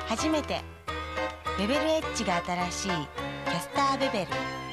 初めてベベルエッジが新しいキャスターベベル